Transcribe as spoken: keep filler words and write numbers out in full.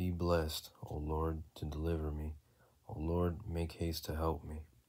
Be blessed, O Lord, to deliver me. O Lord, make haste to help me.